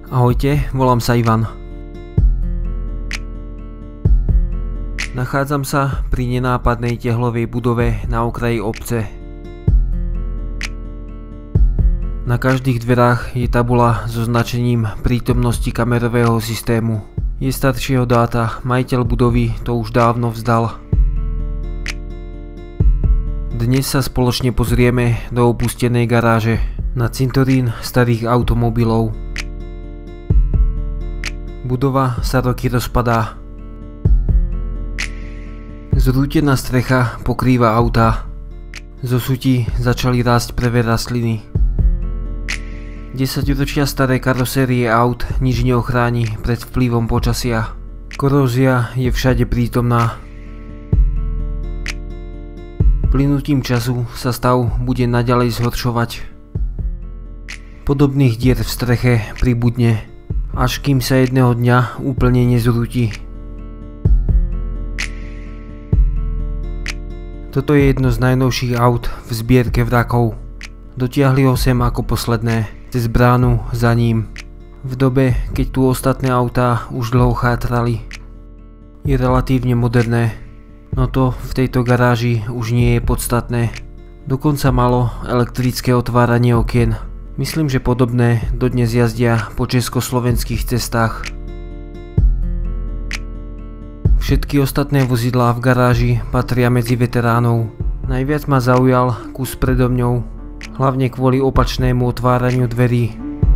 Ahojte, volám sa Ivan. Nachádzam sa pri nenápadnej tehlovej budove na okraji obce. Na každých dverách je tabuľa so značením prítomnosti kamerového systému. Je staršieho dáta, majiteľ budovy to už dávno vzdal. Dnes sa spoločne pozrieme do opustenej garáže na cintorín starých automobilov. Budova sa roky rozpadá. Zrútená strecha pokrýva autá. Zo súti začali rásť prvé rastliny. 10-ročia staré karosérie aut nič neochráni pred vplyvom počasia. Korózia je všade prítomná. Plynutím času sa stav bude naďalej zhoršovať. Podobných dier v streche pribudne, až kým sa jedného dňa úplne nezrúti. Toto je jedno z najnovších aut v zbierke vrakov. Dotiahli ho sem ako posledné, cez bránu za ním. V dobe, keď tu ostatné autá už dlho chátrali. Je relatívne moderné, no to v tejto garáži už nie je podstatné. Dokonca malo elektrické otváranie okien. Myslím, že podobné dodnes jazdia po československých cestách. Všetky ostatné vozidlá v garáži patria medzi veteránov. Najviac ma zaujal kus predo mňou, hlavne kvôli opačnému otváraniu dverí.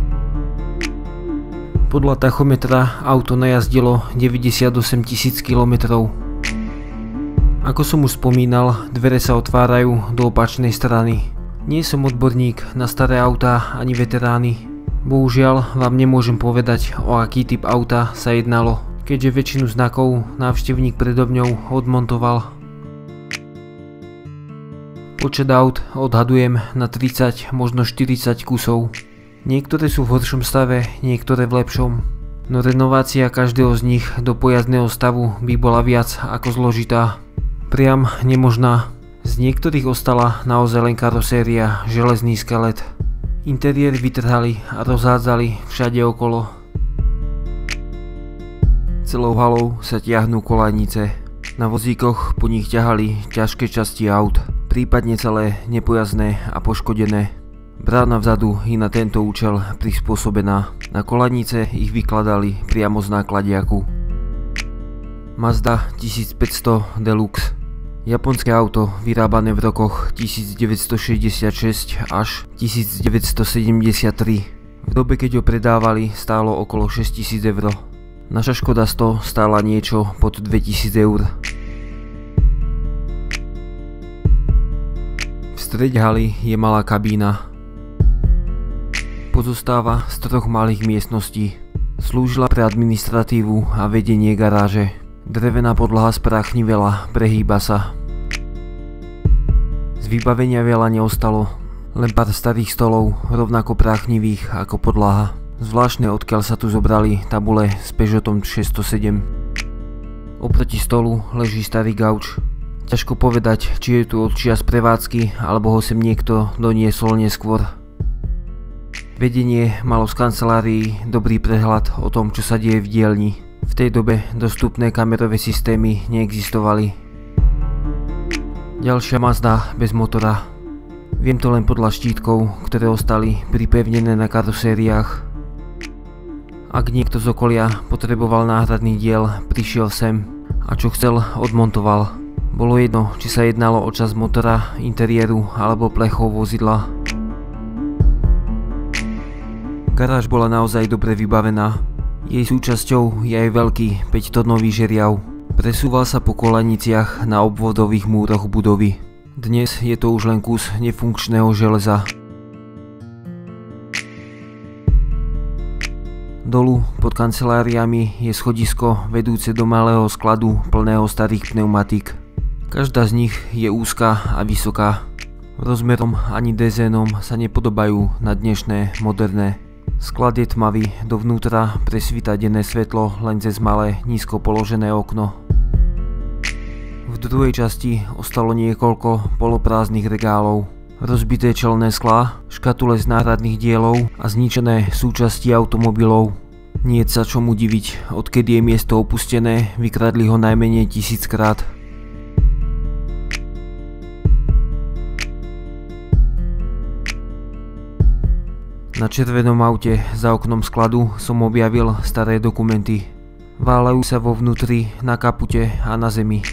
Podľa tachometra auto najazdilo 98 000 km. Ako som už spomínal, dvere sa otvárajú do opačnej strany. Nie som odborník na staré autá ani veterány. Bohužiaľ vám nemôžem povedať, o aký typ auta sa jednalo, keďže väčšinu znakov návštevník predo mňou odmontoval. Počet aut odhadujem na 30, možno 40 kusov. Niektoré sú v horšom stave, niektoré v lepšom. No renovácia každého z nich do pojazdného stavu by bola viac ako zložitá. Priam nemožná. Z niektorých ostala naozaj len karoséria, železný skelet. Interiér vytrhali a rozhádzali všade okolo. Celou halou sa tiahnu koľajnice. Na vozíkoch po nich ťahali ťažké časti aut, prípadne celé nepojazdné a poškodené. Brána vzadu je na tento účel prispôsobená. Na koľajnice ich vykladali priamo z nákladiaku. Mazda 1500 Deluxe. Japonské auto vyrábané v rokoch 1966 až 1973. V dobe, keď ho predávali, stálo okolo 6000 eur. Naša Škoda 100 stála niečo pod 2000 eur. V strede haly je malá kabína. Pozostáva z 3 malých miestností. Slúžila pre administratívu a vedenie garáže. Drevená podlaha spráchnivela, prehýba sa. Z vybavenia veľa neostalo, len pár starých stolov, rovnako práchnivých ako podlaha. Zvláštne, odkiaľ sa tu zobrali tabule s Peugeotom 607. Oproti stolu leží starý gauč. Ťažko povedať, či je tu od čias prevádzky, alebo ho sem niekto doniesol neskôr. Vedenie malo z kancelárií dobrý prehľad o tom, čo sa deje v dielni. V tej dobe dostupné kamerové systémy neexistovali. Ďalšia Mazda bez motora. Viem to len podľa štítkov, ktoré ostali pripevnené na karosériách. Ak niekto z okolia potreboval náhradný diel, prišiel sem a čo chcel, odmontoval. Bolo jedno, či sa jednalo o časť motora, interiéru alebo plechov vozidla. Garáž bola naozaj dobre vybavená. Jej súčasťou je aj veľký 5-tonový žeriav. Presúval sa po koľajniciach na obvodových múroch budovy. Dnes je to už len kus nefunkčného železa. Dolu pod kanceláriami je schodisko vedúce do malého skladu plného starých pneumatík. Každá z nich je úzka a vysoká. Rozmerom ani dezénom sa nepodobajú na dnešné moderné. Sklad je tmavý, dovnútra presvíta denné svetlo len cez malé, nízko položené okno. V druhej časti ostalo niekoľko poloprázdnych regálov. rozbité čelné sklá, škatule z náhradných dielov a zničené súčasti automobilov. Nie sa čomu diviť, odkedy je miesto opustené, vykradli ho najmenej 1000-krát. Na červenom aute za oknom skladu som objavil staré dokumenty. Váľajú sa vo vnútri, na kapute a na zemi.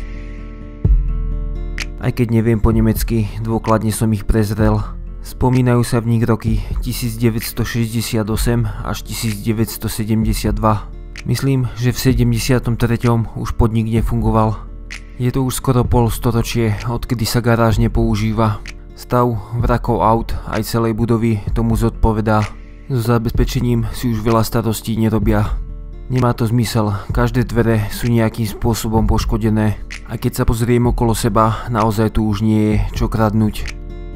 Aj keď neviem po nemecky, dôkladne som ich prezrel. Spomínajú sa v nich roky 1968 až 1972. Myslím, že v 73. už podnik nefungoval. Je to už skoro polstoročie, odkedy sa garáž nepoužíva. Stav vrakov aut aj celej budovy tomu zodpovedá. So zabezpečením si už veľa starostí nerobia. Nemá to zmysel, každé dvere sú nejakým spôsobom poškodené. A keď sa pozriem okolo seba, naozaj tu už nie je čo kradnúť.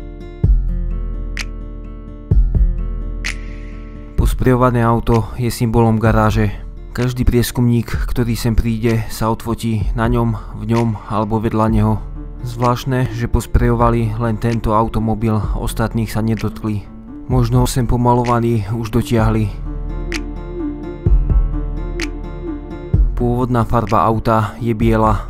Posprejované auto je symbolom garáže. Každý prieskumník, ktorý sem príde, sa odfotí na ňom, v ňom alebo vedľa neho. Zvláštne, že posprejovali len tento automobil, ostatných sa nedotkli. Možno sem pomalovaní už dotiahli. Pôvodná farba auta je biela.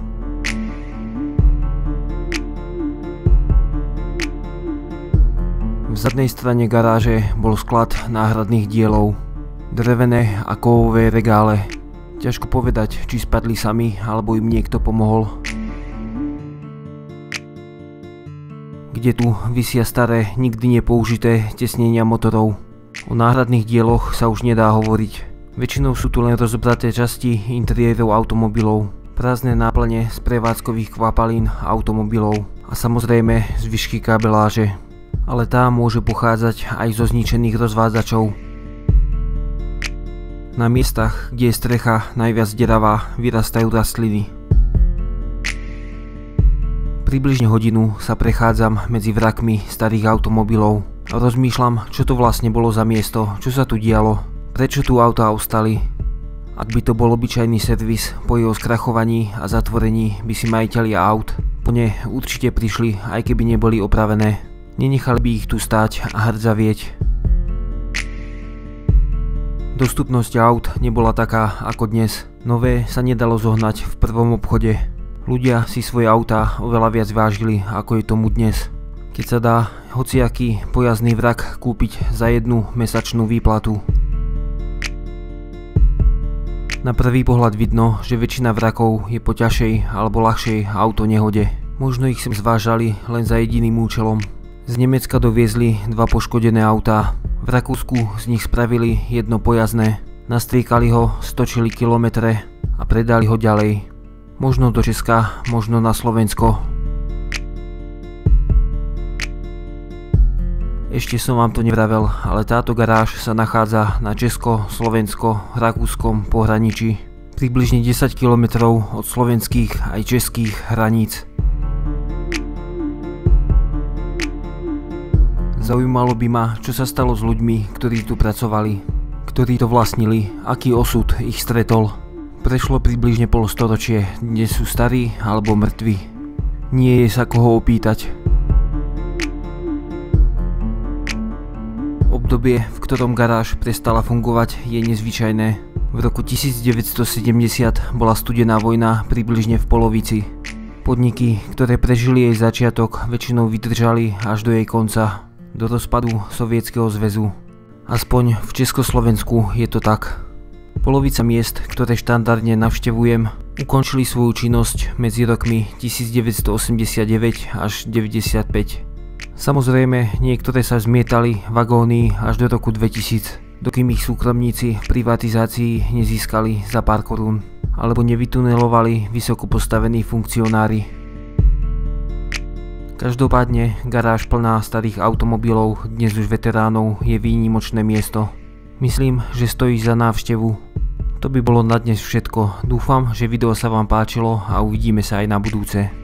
V zadnej strane garáže bol sklad náhradných dielov. Drevené a kovové regále. Ťažko povedať, či spadli sami, alebo im niekto pomohol. Kde tu visia staré, nikdy nepoužité tesnenia motorov. O náhradných dieloch sa už nedá hovoriť. Väčšinou sú tu len rozobraté časti interiérov automobilov, prázdne náplne z prevádzkových kvapalín automobilov a samozrejme zvyšky kabeláže. Ale tá môže pochádzať aj zo zničených rozvádzačov. Na miestach, kde je strecha najviac deravá, vyrastajú rastliny. Približne hodinu sa prechádzam medzi vrakmi starých automobilov a rozmýšľam, čo to vlastne bolo za miesto, čo sa tu dialo, prečo tu autá ostali. Ak by to bol obyčajný servis, po jeho skrachovaní a zatvorení by si majitelia aut po ne určite prišli, aj keby neboli opravené. Nenechali by ich tu stáť a hrdzavieť. Dostupnosť aut nebola taká ako dnes. Nové sa nedalo zohnať v prvom obchode. Ľudia si svoje autá oveľa viac vážili, ako je tomu dnes. Keď sa dá hociaký pojazdný vrak kúpiť za jednu mesačnú výplatu. Na prvý pohľad vidno, že väčšina vrakov je po ťažšej alebo ľahšej autonehode. Možno ich sem zvážali len za jediným účelom. Z Nemecka doviezli 2 poškodené autá. V Rakúsku z nich spravili jedno pojazdné, nastriekali ho, stočili kilometre a predali ho ďalej. Možno do Česka, možno na Slovensko. Ešte som vám to nevravel, ale táto garáž sa nachádza na česko-slovensko-rakúskom pohraničí. Približne 10 km od slovenských aj českých hraníc. Zaujímalo by ma, čo sa stalo s ľuďmi, ktorí tu pracovali, ktorí to vlastnili, aký osud ich stretol. Prešlo približne polstoročie, dnes sú starí alebo mŕtvi. Nie je sa koho opýtať. Obdobie, v ktorom garáž prestala fungovať, je nezvyčajné. V roku 1970 bola studená vojna približne v polovici. Podniky, ktoré prežili jej začiatok, väčšinou vydržali až do jej konca, do rozpadu Sovietskeho zväzu. Aspoň v Československu je to tak. Polovica miest, ktoré štandardne navštevujem, ukončili svoju činnosť medzi rokmi 1989 až 95. Samozrejme, niektoré sa zmietali vagóny až do roku 2000, dokým ich súkromníci v privatizácii nezískali za pár korún, alebo nevytunelovali vysoko postavení funkcionári. Každopádne, garáž plná starých automobilov, dnes už veteránov, je výnimočné miesto. Myslím, že stojí za návštevu. To by bolo na dnes všetko. Dúfam, že video sa vám páčilo a uvidíme sa aj na budúce.